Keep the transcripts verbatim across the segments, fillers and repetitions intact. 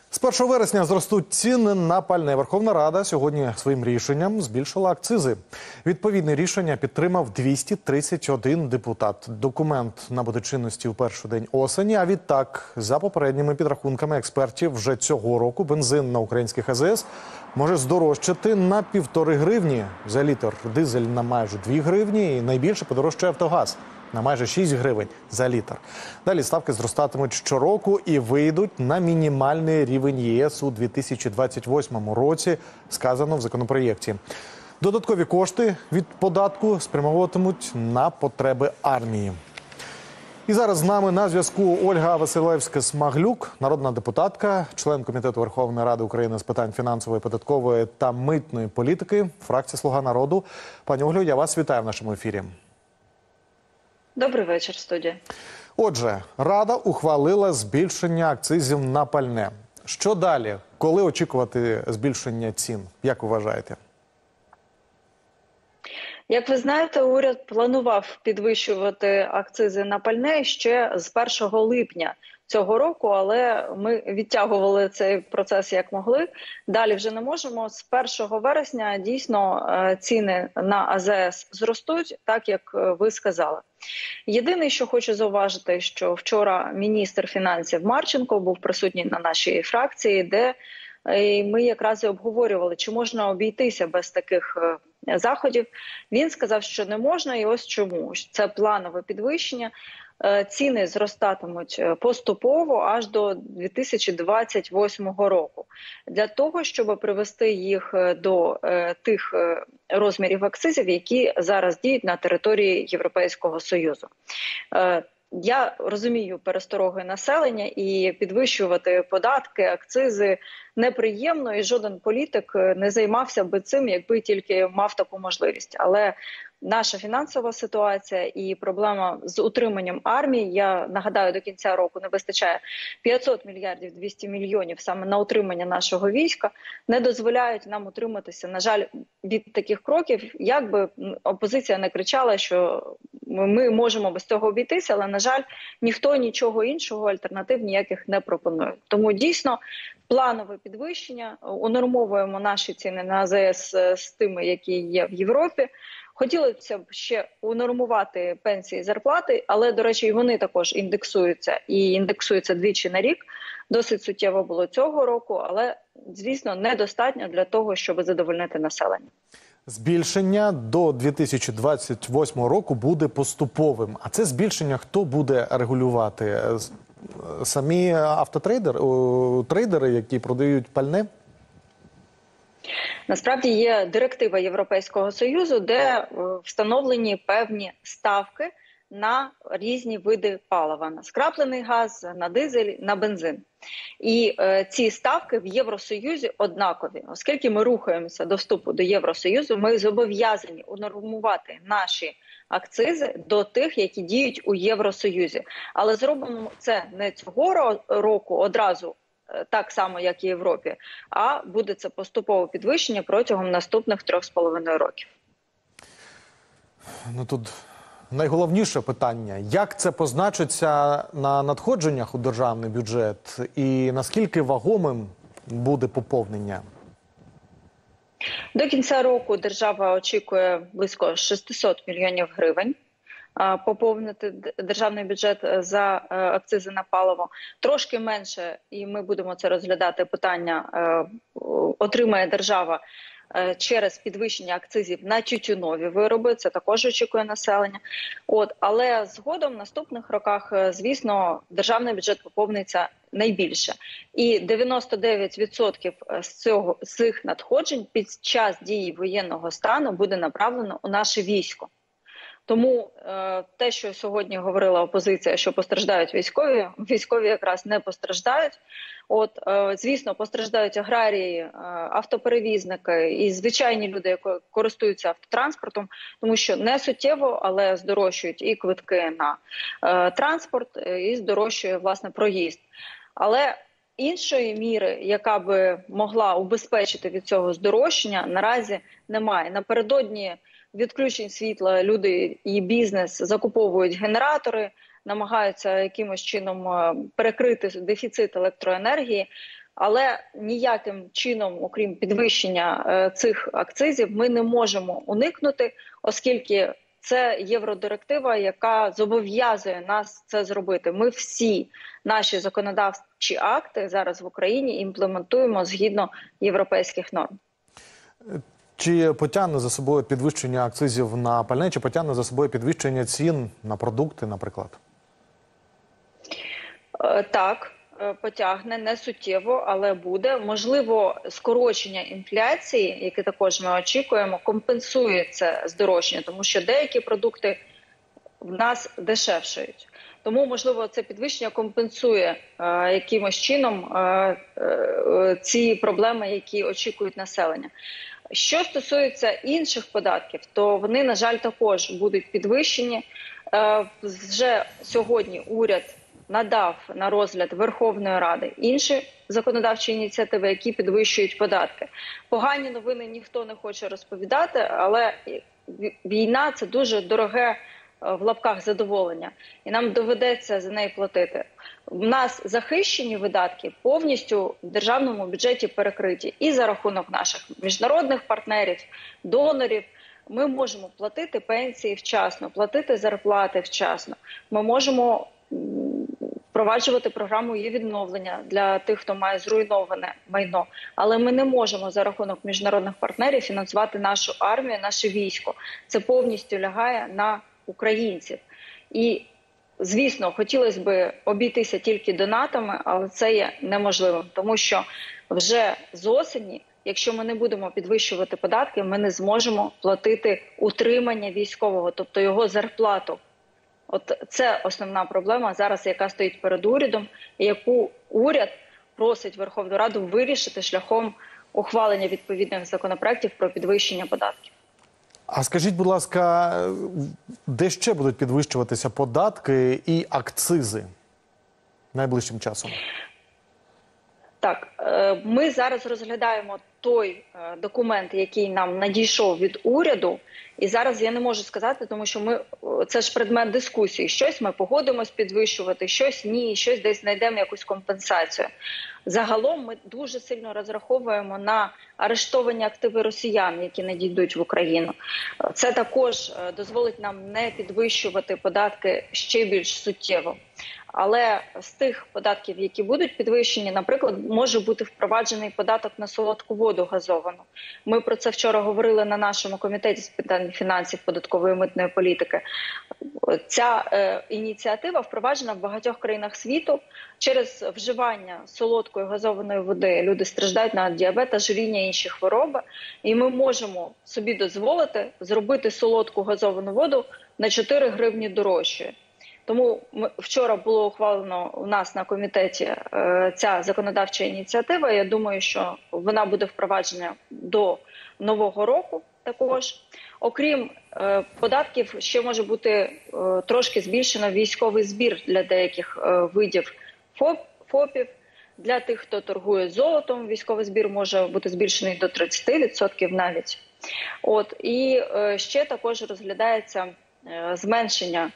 З першого вересня зростуть ціни на пальне. Верховна Рада сьогодні своїм рішенням збільшила акцизи. Відповідне рішення підтримав двісті тридцять один депутат. Документ набуде чинності у перший день осені, а відтак, за попередніми підрахунками експертів, вже цього року бензин на українських АЗС може здорожчати на півтори гривні за літр, дизель на майже дві гривні і найбільше подорожчає «Автогаз» на майже шість гривень за літр. Далі ставки зростатимуть щороку і вийдуть на мінімальний рівень ЄС у дві тисячі двадцять восьмому році, сказано в законопроєкті. Додаткові кошти від податку спрямовуватимуть на потреби армії. І зараз з нами на зв'язку Ольга Василевська-Смаглюк, народна депутатка, член Комітету Верховної Ради України з питань фінансової, податкової та митної політики, фракція «Слуга народу». Пані Олю, я вас вітаю в нашому ефірі. Добрий вечір, студія. Отже, Рада ухвалила збільшення акцизів на пальне. Що далі? Коли очікувати збільшення цін? Як вважаєте? Як ви знаєте, уряд планував підвищувати акцизи на пальне ще з першого липня цього року, але ми відтягували цей процес як могли. Далі вже не можемо. З першого вересня дійсно ціни на АЗС зростуть, так як ви сказали. Єдине, що хочу зауважити, що вчора міністр фінансів Марченко був присутній на нашій фракції, де ми якраз і обговорювали, чи можна обійтися без таких заходів. Він сказав, що не можна, і ось чому. Це планове підвищення. Ціни зростатимуть поступово аж до дві тисячі двадцять восьмого року. Для того, щоб привести їх до тих розмірів акцизів, які зараз діють на території Європейського Союзу. Я розумію перестороги населення, і підвищувати податки, акцизи неприємно, і жоден політик не займався би цим, якби тільки мав таку можливість. Але наша фінансова ситуація і проблема з утриманням армії, я нагадаю, до кінця року не вистачає п'ятсот мільярдів двісті мільйонів саме на утримання нашого війська, не дозволяють нам утриматися, на жаль, від таких кроків, як би опозиція не кричала, що ми можемо без цього обійтися, але, на жаль, ніхто нічого іншого, альтернатив ніяких не пропонує. Тому дійсно планове підвищення, унормовуємо наші ціни на АЗС з тими, які є в Європі. Хотілося б ще унормувати пенсії і зарплати, але, до речі, і вони також індексуються, і індексуються двічі на рік. Досить суттєво було цього року, але, звісно, недостатньо для того, щоб задовольнити населення. Збільшення до дві тисячі двадцять восьмого року буде поступовим. А це збільшення хто буде регулювати? Самі автотрейдери, трейдери, які продають пальне? Насправді є директива Європейського Союзу, де встановлені певні ставки на різні види палива. На скраплений газ, на дизель, на бензин. І е, ці ставки в Євросоюзі однакові. Оскільки ми рухаємося до вступу до Євросоюзу, ми зобов'язані унормувати наші акцизи до тих, які діють у Євросоюзі. Але зробимо це не цього року одразу, так само, як і в Європі, а буде це поступове підвищення протягом наступних трьох з половиною років. Ну тут найголовніше питання, як це позначиться на надходженнях у державний бюджет і наскільки вагомим буде поповнення? До кінця року держава очікує близько шістсот мільйонів гривень поповнити державний бюджет за акцизи на паливо. Трошки менше, і ми будемо це розглядати, питання отримає держава через підвищення акцизів на тютюнові вироби, це також очікує населення. От, але згодом в наступних роках, звісно, державний бюджет поповниться найбільше. І дев'яносто дев'ять відсотків з цього з цих надходжень під час дії воєнного стану буде направлено у наше військо. Тому е, те, що сьогодні говорила опозиція, що постраждають військові, військові якраз не постраждають. От, е, звісно, постраждають аграрії, е, автоперевізники і звичайні люди, які користуються автотранспортом, тому що не суттєво, але здорожчують і квитки на е, транспорт, і здорожчує, власне, проїзд. Але іншої міри, яка би могла убезпечити від цього здорожчання, наразі немає. Напередодні відключень світла люди і бізнес закуповують генератори, намагаються якимось чином перекрити дефіцит електроенергії. Але ніяким чином, окрім підвищення е, цих акцизів, ми не можемо уникнути, оскільки це євродиректива, яка зобов'язує нас це зробити. Ми всі наші законодавчі акти зараз в Україні імплементуємо згідно європейських норм. Чи потягне за собою підвищення акцизів на пальне, чи потягне за собою підвищення цін на продукти, наприклад? Е, так. Потягне не суттєво, але буде. Можливо, скорочення інфляції, яке також ми очікуємо, компенсує це здорожчання, тому що деякі продукти в нас дешевшають. Тому, можливо, це підвищення компенсує е, якимось чином е, е, ці проблеми, які очікують населення. Що стосується інших податків, то вони, на жаль, також будуть підвищені. Е, вже сьогодні уряд надав на розгляд Верховної Ради інші законодавчі ініціативи, які підвищують податки. Погані новини ніхто не хоче розповідати, але війна – це дуже дороге в лапках задоволення, і нам доведеться за неї платити. У нас захищені видатки повністю в державному бюджеті перекриті і за рахунок наших міжнародних партнерів, донорів. Ми можемо платити пенсії вчасно, платити зарплати вчасно. Ми можемо впроваджувати програму її відновлення для тих, хто має зруйноване майно. Але ми не можемо за рахунок міжнародних партнерів фінансувати нашу армію, наше військо. Це повністю лягає на українців. І, звісно, хотілося б обійтися тільки донатами, але це є неможливим. Тому що вже з осені, якщо ми не будемо підвищувати податки, ми не зможемо платити утримання військового, тобто його зарплату. От це основна проблема зараз, яка стоїть перед урядом, і яку уряд просить Верховну Раду вирішити шляхом ухвалення відповідних законопроєктів про підвищення податків. А скажіть, будь ласка, де ще будуть підвищуватися податки і акцизи найближчим часом? Так, ми зараз розглядаємо той документ, який нам надійшов від уряду, і зараз я не можу сказати, тому що ми це ж предмет дискусії. Щось ми погодимось підвищувати, щось ні, щось десь знайдемо якусь компенсацію. Загалом ми дуже сильно розраховуємо на арештовані активи росіян, які надійдуть в Україну. Це також дозволить нам не підвищувати податки ще більш суттєво. Але з тих податків, які будуть підвищені, наприклад, може бути впроваджений податок на солодку воду газовану. Ми про це вчора говорили на нашому комітеті з питань фінансів, податкової і митної політики. Ця е, ініціатива впроваджена в багатьох країнах світу. Через вживання солодкої газованої води люди страждають на діабет, ожиріння і інші хвороби. І ми можемо собі дозволити зробити солодку газовану воду на чотири гривні дорожче. Тому ми, вчора було ухвалено у нас на комітеті е, ця законодавча ініціатива. Я думаю, що вона буде впроваджена до Нового року також. Окрім е, податків, ще може бути е, трошки збільшено військовий збір для деяких е, видів ФОП, ФОПів. Для тих, хто торгує золотом, військовий збір може бути збільшений до тридцяти відсотків навіть. От, і е, ще також розглядається е, зменшення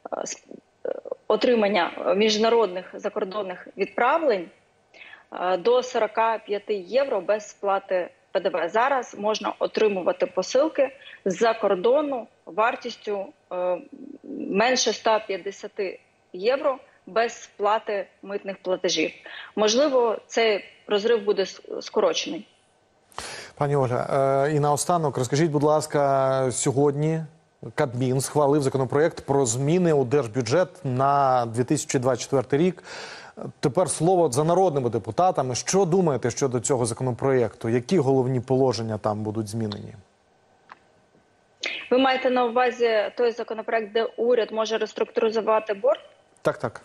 отримання міжнародних закордонних відправлень до сорока п'яти євро без сплати Пе Де Ве. Зараз можна отримувати посилки з-за кордону вартістю менше ста п'ятдесяти євро без сплати митних платежів. Можливо, цей розрив буде скорочений. Пані Ольга, і наостанок розкажіть, будь ласка, сьогодні Кабмін схвалив законопроєкт про зміни у держбюджет на дві тисячі двадцять четвертий рік. Тепер слово за народними депутатами. Що думаєте щодо цього законопроєкту? Які головні положення там будуть змінені? Ви маєте на увазі той законопроєкт, де уряд може реструктуризувати борг? Так, так.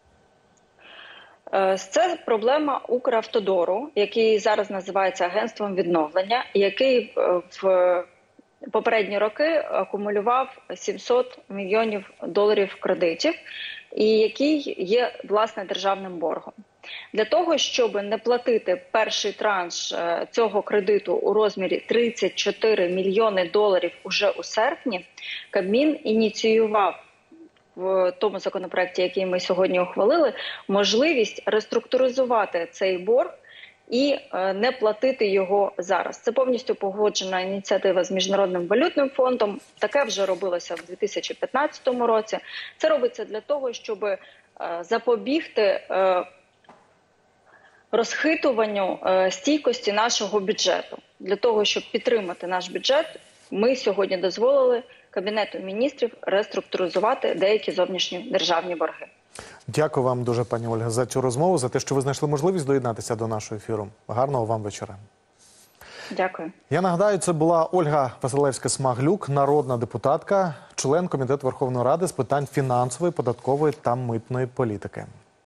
Це проблема Укравтодору, який зараз називається Агентством відновлення, який в попередні роки акумулював сімсот мільйонів доларів кредитів, і який є, власне, державним боргом. Для того, щоб не платити перший транш цього кредиту у розмірі тридцять чотири мільйони доларів уже у серпні, Кабмін ініціював в тому законопроекті, який ми сьогодні ухвалили, можливість реструктуризувати цей борг і не платити його зараз. Це повністю погоджена ініціатива з Міжнародним валютним фондом. Таке вже робилося в дві тисячі п'ятнадцятому році. Це робиться для того, щоб запобігти розхитуванню стійкості нашого бюджету. Для того, щоб підтримати наш бюджет, ми сьогодні дозволили Кабінету міністрів реструктуризувати деякі зовнішні державні борги. Дякую вам дуже, пані Ольга, за цю розмову, за те, що ви знайшли можливість доєднатися до нашого ефіру. Гарного вам вечора. Дякую. Я нагадаю, це була Ольга Василевська-Смаглюк, народна депутатка, член Комітету Верховної Ради з питань фінансової, податкової та митної політики.